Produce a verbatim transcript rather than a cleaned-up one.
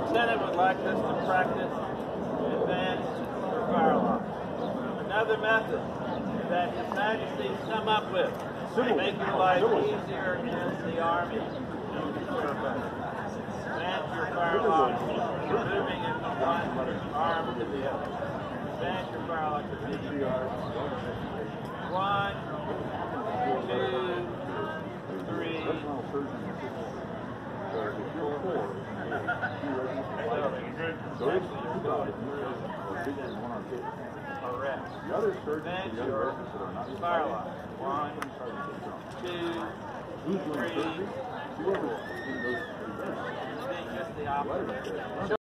Lieutenant would like us to practice advanced fire alarm. Another method that His Majesty's come up with to make your life easier in the Army. Advance your fire alarm, moving it from one arm to the other. Advance your fire alarm to the other. One, two, three, correct. Advance your fire alarm. One, two, three, four. Just the opposite.